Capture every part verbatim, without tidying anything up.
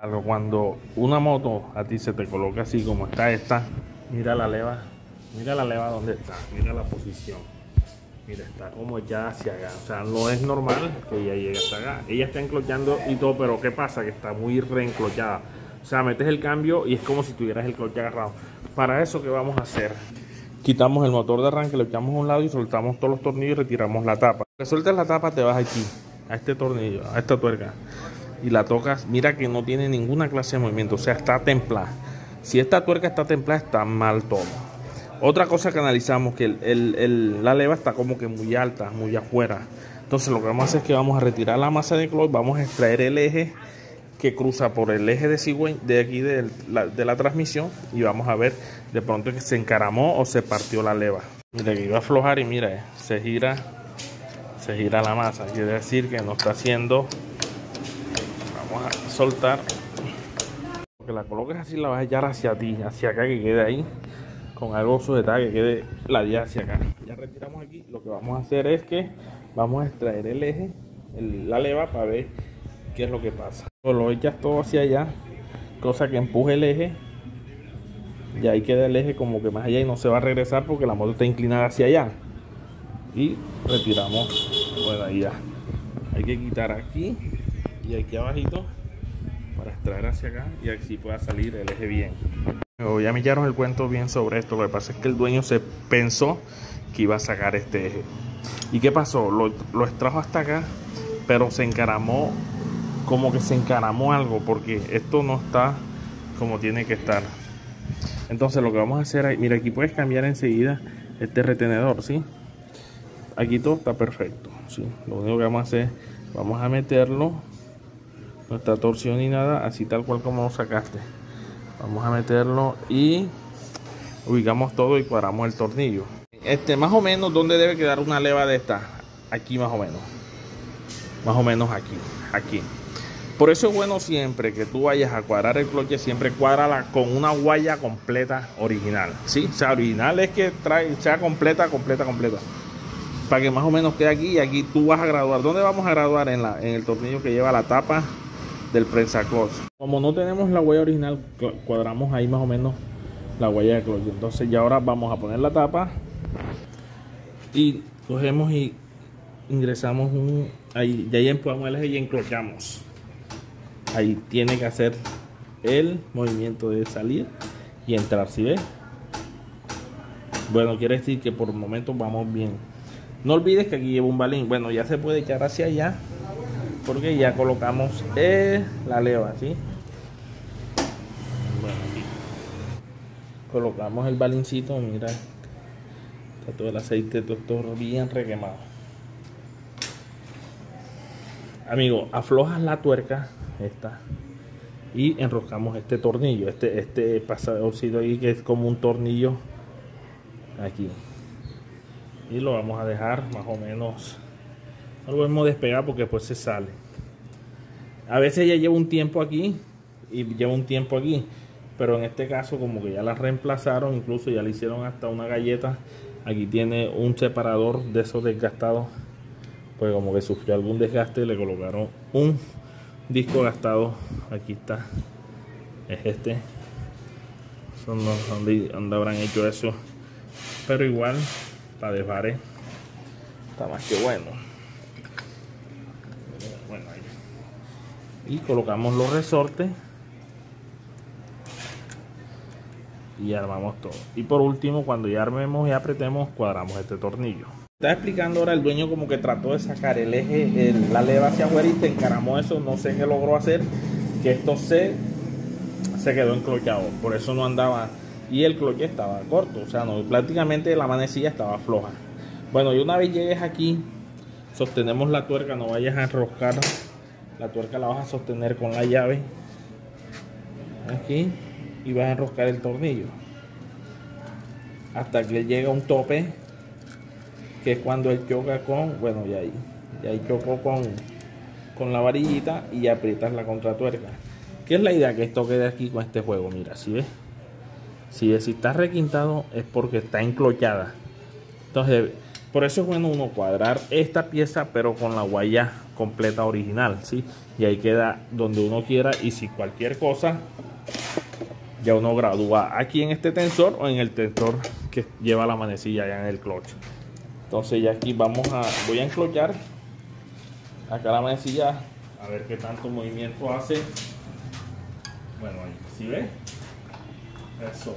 Algo cuando una moto a ti se te coloca así como está esta, mira la leva, mira la leva donde está, mira la posición, mira, está como ya hacia acá, o sea, no es normal que ella llegue hasta acá. Ella está enclochando y todo, pero ¿qué pasa? Que está muy reenclochada, o sea, metes el cambio y es como si tuvieras el cloche agarrado. Para eso, ¿qué vamos a hacer? Quitamos el motor de arranque, lo echamos a un lado y soltamos todos los tornillos y retiramos la tapa. Que sueltes la tapa, te vas aquí, a este tornillo, a esta tuerca, y la tocas. Mira que no tiene ninguna clase de movimiento, o sea, está templada. Si esta tuerca está templada, está mal todo. Otra cosa que analizamos, que el, el, el, la leva está como que muy alta, muy afuera. Entonces lo que vamos a hacer es que vamos a retirar la masa de cloche, vamos a extraer el eje que cruza por el eje de cigüeña de aquí de la, de la transmisión, y vamos a ver de pronto que se encaramó o se partió la leva. Mira que iba a aflojar y mira, eh, se gira, se gira la masa, quiere decir que no está haciendo. Vamos a soltar, porque la coloques así, la vas a echar hacia ti, hacia acá, que quede ahí con algo sujetado, que quede la vía hacia acá. Ya retiramos aquí. Lo que vamos a hacer es que vamos a extraer el eje, el, la leva, para ver qué es lo que pasa. Lo echas todo hacia allá, cosa que empuje el eje, y ahí queda el eje como que más allá y no se va a regresar porque la moto está inclinada hacia allá. Y retiramos, bueno, ahí ya. Hay que quitar aquí y aquí abajito para extraer hacia acá y así pueda salir el eje bien. Ya me echaron el cuento bien sobre esto. Lo que pasa es que el dueño se pensó que iba a sacar este eje. ¿Y qué pasó? Lo, lo extrajo hasta acá, pero se encaramó, como que se encaramó algo, porque esto no está como tiene que estar. Entonces lo que vamos a hacer ahí, mira, aquí puedes cambiar enseguida este retenedor, ¿sí? Aquí todo está perfecto, ¿sí? Lo único que vamos a hacer, vamos a meterlo, no está torsión ni nada, así tal cual como lo sacaste. Vamos a meterlo y ubicamos todo y cuadramos el tornillo. Este, más o menos, ¿dónde debe quedar una leva de esta? Aquí más o menos. Más o menos aquí, aquí. Por eso es bueno siempre que tú vayas a cuadrar el cloche, siempre cuádrala con una guaya completa original, ¿sí? O sea, original es que trae, sea completa, completa, completa. Para que más o menos quede aquí, y aquí tú vas a graduar. ¿Dónde vamos a graduar? En, la, en el tornillo que lleva la tapa del prensa cloche. Como no tenemos la huella original, cuadramos ahí más o menos la huella de cloche. Entonces ya ahora vamos a poner la tapa y cogemos y ingresamos un, ahí, y ahí empujamos el eje y enclochamos. Ahí tiene que hacer el movimiento de salir y entrar, ¿sí ves? Bueno, quiere decir que por el momento vamos bien. No olvides que aquí lleva un balín. Bueno, ya se puede echar hacia allá, porque ya colocamos eh, la leva, ¿sí? Bueno, aquí colocamos el balincito, mira, está todo el aceite, todo, todo bien requemado. Amigo, aflojas la tuerca esta y enroscamos este tornillo, este, este pasadorcito ahí que es como un tornillo aquí, y lo vamos a dejar más o menos. No lo podemos despegar porque después se sale. A veces ya lleva un tiempo aquí y lleva un tiempo aquí, pero en este caso como que ya la reemplazaron, incluso ya le hicieron hasta una galleta. Aquí tiene un separador de esos desgastados, pues como que sufrió algún desgaste, le colocaron un disco gastado. Aquí está, es este. Son los donde, donde habrán hecho eso, pero igual para desbares está más que bueno. Bueno, ahí. Y colocamos los resortes y armamos todo. Y por último, cuando ya armemos y apretemos, cuadramos este tornillo. Está explicando ahora el dueño como que trató de sacar el eje, el, la leva hacia afuera, y se encaramó eso. No sé qué logró hacer, que esto se, se quedó enclochado. Por eso no andaba. Y el cloche estaba corto, o sea, no, prácticamente la manecilla estaba floja. Bueno, y una vez llegues aquí, sostenemos la tuerca, no vayas a enroscar. La tuerca la vas a sostener con la llave aquí y vas a enroscar el tornillo hasta que llega a un tope, que es cuando él choca con, bueno, ya ahí, ya ahí chocó con, con la varillita, y aprietas la contratuerca. ¿Qué es la idea? Que esto quede aquí con este juego. Mira, si ves, si ves, si está requintado es porque está enclochada. Entonces, por eso es bueno uno cuadrar esta pieza, pero con la guaya completa original, ¿sí? Y ahí queda donde uno quiera, y si cualquier cosa ya uno gradúa aquí en este tensor o en el tensor que lleva la manecilla ya en el clutch. Entonces ya aquí vamos a, voy a enclochar acá la manecilla a ver qué tanto movimiento hace. Bueno, ahí, ¿sí ves? Eso.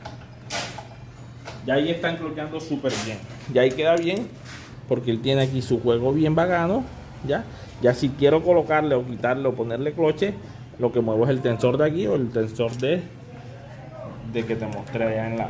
Ya ahí está enclochando súper bien. Ya ahí queda bien porque él tiene aquí su juego bien bacano. Ya, ya si quiero colocarle o quitarle o ponerle cloche, lo que muevo es el tensor de aquí o el tensor de, de que te mostré allá en la...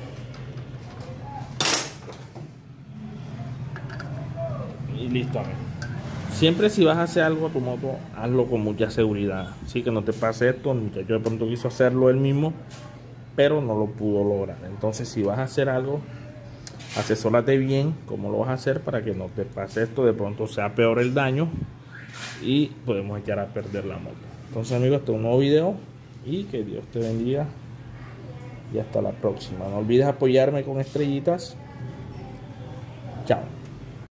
Y listo, amigo. Siempre si vas a hacer algo a tu moto, hazlo con mucha seguridad. Así que no te pase esto. El muchacho de pronto quiso hacerlo él mismo, pero no lo pudo lograr. Entonces si vas a hacer algo, asesórate bien cómo lo vas a hacer para que no te pase esto, de pronto sea peor el daño y podemos echar a perder la moto. Entonces amigos, este es un nuevo video y que Dios te bendiga y hasta la próxima. No olvides apoyarme con estrellitas. Chao.